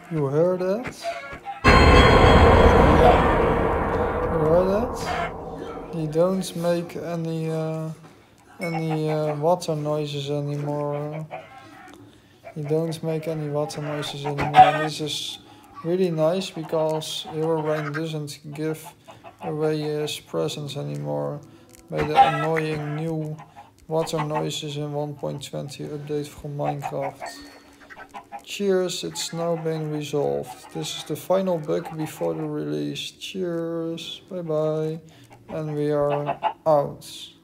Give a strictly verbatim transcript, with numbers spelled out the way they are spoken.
You heard that? Yeah. You heard that? He don't make any uh, any uh, water noises anymore. He don't make any water noises anymore. This is really nice because Herobrine doesn't give away his presence anymore by the annoying new water noises in one point twenty update from Minecraft. Cheers, it's now been resolved. This is the final bug before the release. Cheers, bye bye, and we are out.